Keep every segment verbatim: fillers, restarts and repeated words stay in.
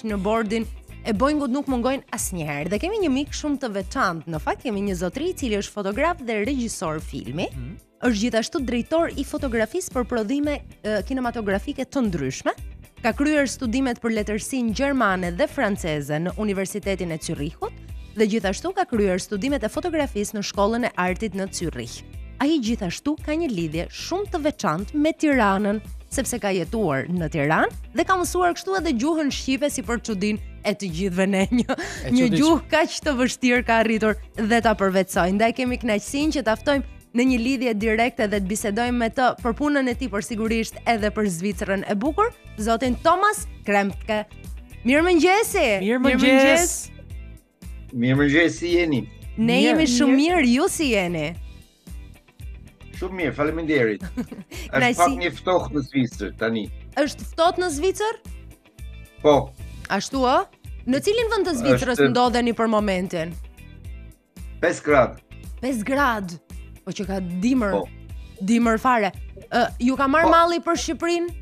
miq në bordin e Boeingut nuk mungojnë asnjëherë. Dhe kemi një mik shumë të veçantë. Në fakt kemi një zotëri i cili është fotograf dhe regjisor filmi. Mm. Është gjithashtu drejtor i fotografisë për prodhime e, kinematografike të ndryshme. Ka kryer studimet për letërsinë gjermane dhe franceze në Universitetin e Zürichut dhe gjithashtu ka kryer studimet e fotografisë në Shkollën e Artit në Zürich. Ai gjithashtu ka një lidhje shumë të veçantë me Tiranën, sepse ka jetuar në Tiranë dhe ka mësuar kështu edhe gjuhën shqipe si për çudinë e të gjithëve ne. Një, një gjuhë kaq të vështirë ka arritur dhe ta përvetësojë. Ndaj kemi kënaqësinë që ta ftojmë në një lidhje direkte dhe të bisedojmë me të për punën e tij, por sigurisht edhe për Zvicrën e bukur, zotin Thomas Krempke. Mirëmëngjesi. Mirëmëngjes. Mirëmëngjes, si jeni? Ne jemi shumë mirë, ju si jeni? Shumë mirë, faleminderit. Është pak një ftohtë në Zvicër tani. Është ftohtë në Zvicër? Po. Ashtu ë? Në cilin vend të Zvicrës është... ndodheni për momentin? pesë gradë. pesë gradë. Po që ka dimër. Po. Dimër fare. Uh, ju ka marrë po. Malli për Shqipërinë?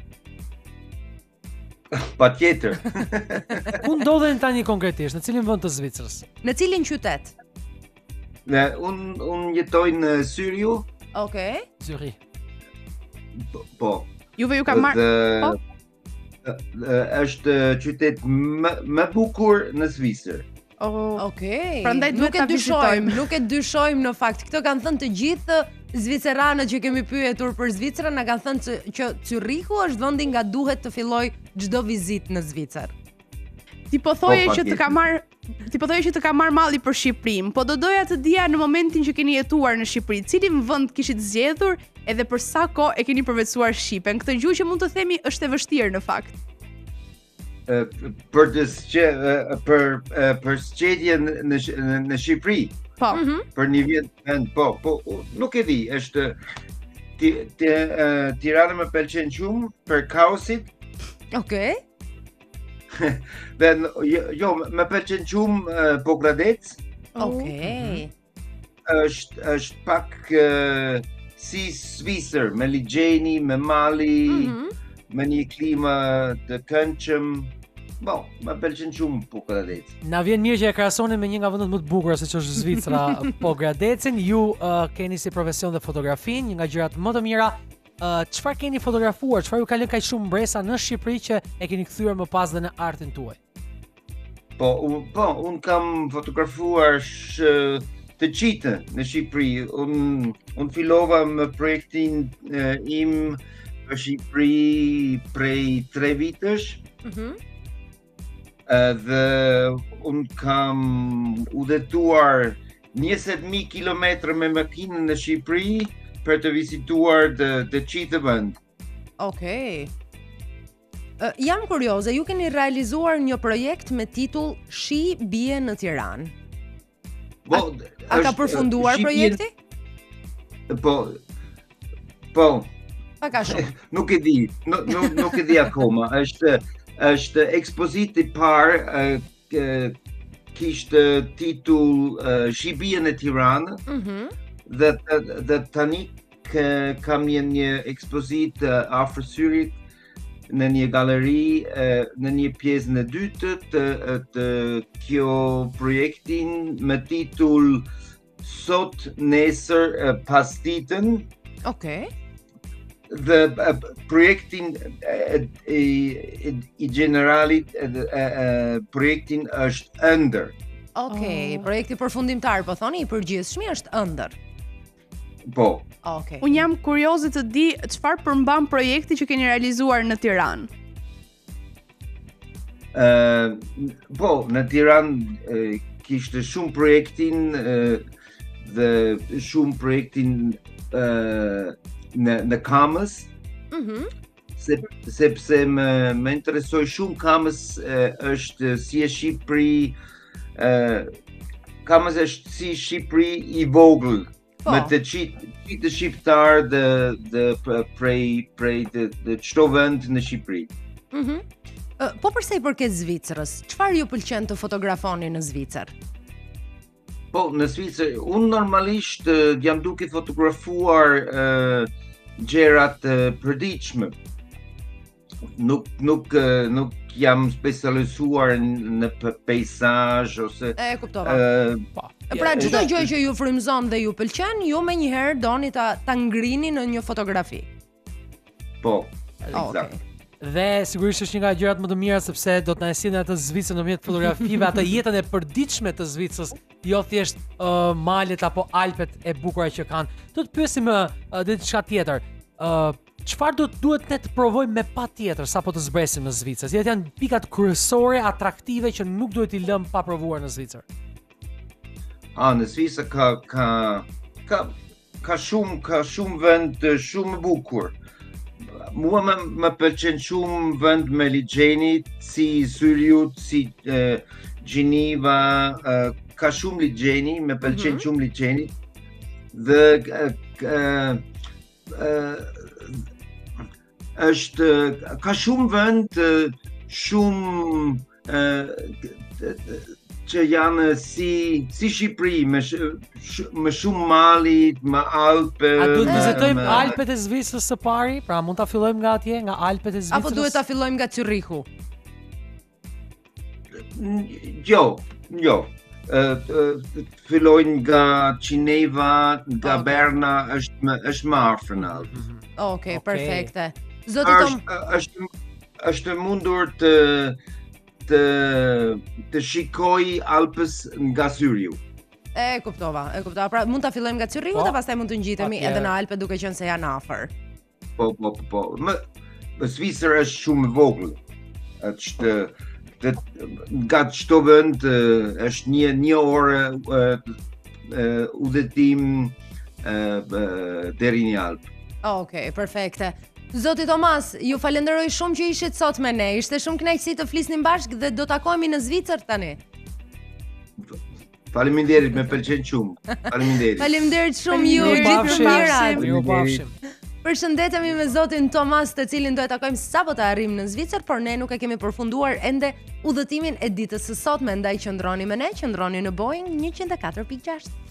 Patjetër. Ku ndodhen tani konkretisht? Në cilin vend të Zvicrës? Në cilin qytet? Ne un un jetoj në Syriu. Okej. Okay. Zürich. Po. po. Juve ju ka marrë. Po. Është qytet më më bukur në Zvicër. Oh, okay. Prandaj nuk e dyshojmë, nuk e dyshojmë në fakt. Këtë kanë thënë të gjithë zviceranët që kemi pyetur për Zvicrën, na kanë thënë që Zürichu është vendi nga duhet të filloj çdo vizitë në Zvicër. Ti po thoje që të ka marr, ti po thoje që të ka marr malli për Shqipërinë, po do doja të dija në momentin që keni jetuar në Shqipëri, cilin vend kishit zgjedhur edhe për sa kohë e keni përvetësuar shqipen? Këtë gjuhë që mund të themi është e vështirë në fakt. Për të sqe, për për zgjedhjen në në Shqipëri. Po. Mm -hmm. Për një vend, po, po, nuk e di, është ti, ti, Tirana më pëlqen shumë për kaosit. Okej. Okay. Dhe jo, jo më pëlqen shumë Pogradec. Okej. Okay. Është është pak uh, si Zvicër, me ligjeni, me mali, mm -hmm. me një klima të këndshëm. Po, më pëlqen shumë Pogradec. Na vjen mirë që e krahasoni me një nga vendet më të bukura siç është Zvicra, Pogradecin. Ju uh, keni si profesion dhe fotografinë, një nga gjërat më të mira. Çfarë uh, keni fotografuar? Çfarë ju ka lënë kaq shumë mbresa në Shqipëri që e keni kthyer më pas dhe në artin tuaj? Po, un, po, un kam fotografuar sh, të gjithë në Shqipëri. Un un fillova me projektin uh, im në Shqipëri prej tre vitesh. Mhm. Mm dhe un kam udhëtuar njëzet mijë kilometra me makinë në Shqipëri për të vizituar të, të gjithë vend. Okej. Okay. Uh, jam kurioze, ju keni realizuar një projekt me titull Shi bie në Tiranë. Po, a, a ka përfunduar uh, projekti? Po. Po. Pa ka shumë. Nuk e di, nuk nuk, nuk e di akoma. Është është ekspozitë i parë uh, kishte titull uh, Shi bie në Tiranë. Mhm. Mm Dhe, dhe tani kë, kam një, një ekspozitë uh, afër Syrit në një galeri uh, në një pjesë në dytë të, të kjo projektin me titull Sot nesër uh, pas ditën. Okej. Okay. Dhe uh, projektin uh, i, i generalit uh, uh, projektin është ëndër. Okej, okay. Oh. Projekti përfundimtar po thoni i përgjithshmi është ëndër. Po. Okay. Unë jam kurioze të di çfarë përmban projekti që keni realizuar në Tiranë. Ë, uh, po, në Tiranë uh, kishte shumë projektin uh, dhe shumë projektin uh, në në Kamës. Mhm. Mm Sep, sepse më më interesoi shumë Kamës, uh, është si e Shqipëri, uh, Kamës është si Shqipëri i vogël. Po. Me të qitë shqiptar dhe, dhe prej, prej të, të qdo vend në Shqipëri. Mm -hmm. uh, po përse i përket Zvicrës, çfarë ju pëlqen të fotografoni në Zvicër? Po, në Zvicër, unë normalisht uh, jam duke fotografuar uh, gjerat uh, përditshme. nuk nuk nuk jam specializuar në peisazh ose E kuptova. Po. Pra çdo gjë që ju frymëzon dhe ju pëlqen, ju menjëherë doni ta ta ngrini në një fotografi. Po, Oh, eksakt. okay. Dhe sigurisht është një nga gjërat më të mira sepse do të na sjellin atë Zvicrën nëpërmjet fotografive, atë jetën e përditshme të Zvicrës, jo thjesht uh, malet apo Alpet e bukura që kanë. Do të pyesim uh, diçka tjetër. Uh, Çfarë do duhet ne të provojmë me patjetër sapo të zbresim në Zvicër? Cilat janë pikat kryesore atraktive që nuk duhet i lëmë pa provuar në Zvicër? Ah, në Zvicër ka ka ka ka shumë ka shumë vend shumë bukur. Mua më, më pëlqen shumë vend me ligjeni, si Syriut, si uh, Gjiniva, uh, ka shumë ligjeni, më pëlqen mm-hmm. shumë ligjeni. Dhe uh, uh, uh, është ka shumë vend uh, shumë uh, që janë si si Shqipëri me sh, sh, me shumë mali, me Alpe. A duhet vizitojmë me... Alpet e Zvicrës së pari? Pra mund ta fillojmë nga atje, nga Alpet e Zvicrës? Apo duhet ta fillojmë nga Zürichu? Jo, jo. Uh, uh, fillojnë nga Cineva, nga Okay. Berna, është më është më afër në Alpë. Okej, okay, Okay. perfekte. Zoti Tom, është është është mundur të të të shikoj Alpës nga Syriu. e kuptova, e kuptova. Pra mund ta fillojmë nga Zürichu Po. dhe pastaj mund të ngjitemi Atje. edhe në Alpe duke qenë se janë afër. Po po po. po. Më më Zvicra është shumë e vogël. Është të nga çdo vend eh, është një një orë eh, eh, udhëtim eh, deri në Alpë. Okej, okay, perfekte. Zoti Tomas, ju falenderoj shumë që ishit sot me ne. Ishte shumë kënaqësi të flisnim bashkë dhe do takohemi në Zvicër tani. Faleminderit, më pëlqen shumë. Faleminderit. Faleminderit shumë ju, Miru gjithë të pafshim. mirat. Miru pafshim. Përshëndetemi me zotin Tomas, të cilin do e takojmë sapo të arrijmë në Zvicër, por ne nuk e kemi përfunduar ende udhëtimin e ditës së sotme, ndaj qëndroni me ne, qëndroni në Boeing one oh four point six.